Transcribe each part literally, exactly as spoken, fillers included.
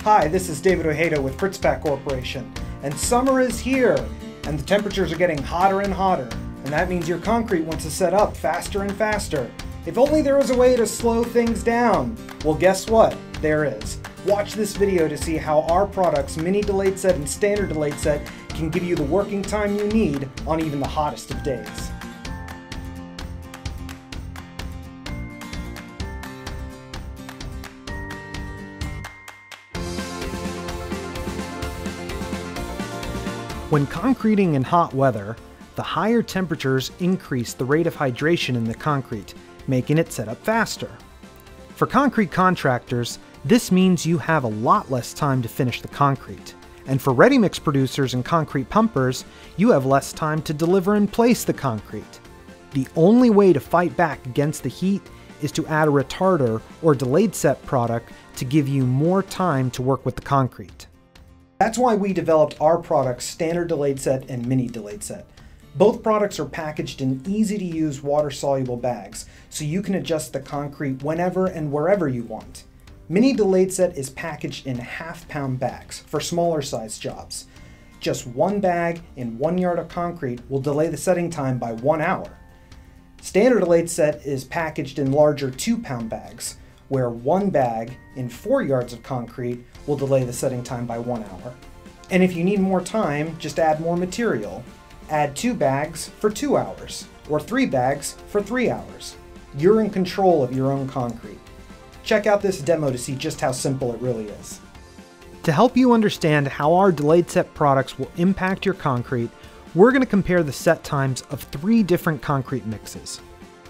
Hi, this is David Ojeda with Fritz-Pak Corporation, and summer is here, and the temperatures are getting hotter and hotter, and that means your concrete wants to set up faster and faster. If only there was a way to slow things down. Well, guess what? There is. Watch this video to see how our products, Mini Delayed Set and Standard Delayed Set, can give you the working time you need on even the hottest of days. When concreting in hot weather, the higher temperatures increase the rate of hydration in the concrete, making it set up faster. For concrete contractors, this means you have a lot less time to finish the concrete. And for ready-mix producers and concrete pumpers, you have less time to deliver and place the concrete. The only way to fight back against the heat is to add a retarder or delayed set product to give you more time to work with the concrete. That's why we developed our products, Standard Delayed Set and Mini Delayed Set. Both products are packaged in easy-to-use water-soluble bags, so you can adjust the concrete whenever and wherever you want. Mini Delayed Set is packaged in half-pound bags for smaller size jobs. Just one bag in one yard of concrete will delay the setting time by one hour. Standard Delayed Set is packaged in larger two-pound bags, where one bag in four yards of concrete will delay the setting time by one hour. And if you need more time, just add more material. Add two bags for two hours, or three bags for three hours. You're in control of your own concrete. Check out this demo to see just how simple it really is. To help you understand how our delayed set products will impact your concrete, we're going to compare the set times of three different concrete mixes.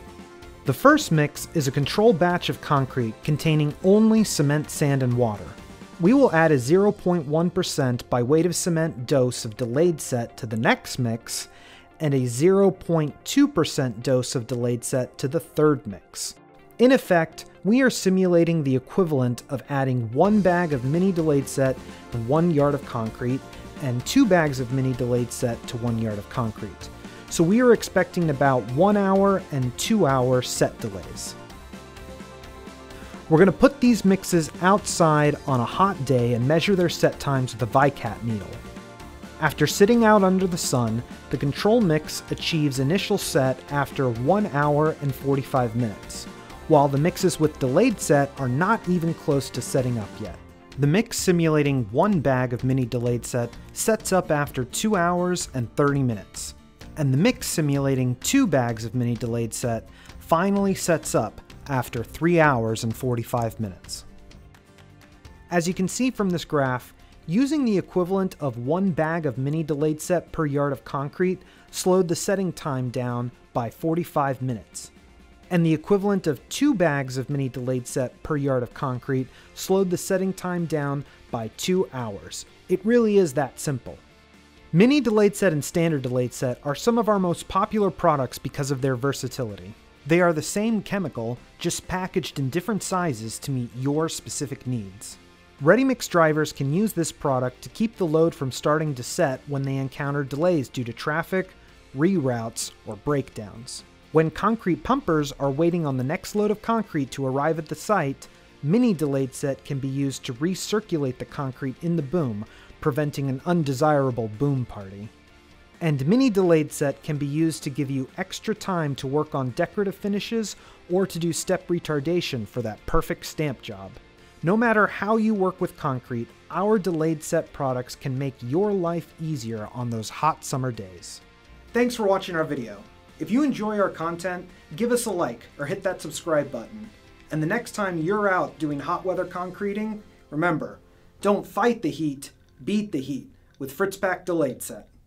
The first mix is a controlled batch of concrete containing only cement, sand, and water. We will add a zero point one percent by weight of cement dose of delayed set to the next mix, and a zero point two percent dose of delayed set to the third mix. In effect, we are simulating the equivalent of adding one bag of mini delayed set to one yard of concrete, and two bags of mini delayed set to one yard of concrete. So we are expecting about one hour and two hour set delays. We're going to put these mixes outside on a hot day and measure their set times with a Vicat needle. After sitting out under the sun, the control mix achieves initial set after one hour and forty-five minutes, while the mixes with delayed set are not even close to setting up yet. The mix simulating one bag of mini delayed set sets up after two hours and thirty minutes. And the mix simulating two bags of mini delayed set finally sets up after three hours and forty-five minutes. As you can see from this graph, using the equivalent of one bag of mini delayed set per yard of concrete slowed the setting time down by forty-five minutes. And the equivalent of two bags of mini delayed set per yard of concrete slowed the setting time down by two hours. It really is that simple. Mini Delayed Set and Standard Delayed Set are some of our most popular products because of their versatility. They are the same chemical, just packaged in different sizes to meet your specific needs. Ready-mix drivers can use this product to keep the load from starting to set when they encounter delays due to traffic, reroutes, or breakdowns. When concrete pumpers are waiting on the next load of concrete to arrive at the site, Mini Delayed Set can be used to recirculate the concrete in the boom, preventing an undesirable boom party. And Mini Delayed Set can be used to give you extra time to work on decorative finishes or to do step retardation for that perfect stamp job. No matter how you work with concrete, our delayed set products can make your life easier on those hot summer days. Thanks for watching our video. If you enjoy our content, give us a like or hit that subscribe button. And the next time you're out doing hot weather concreting, remember, don't fight the heat, beat the heat with Fritz-Pak Delayed Set.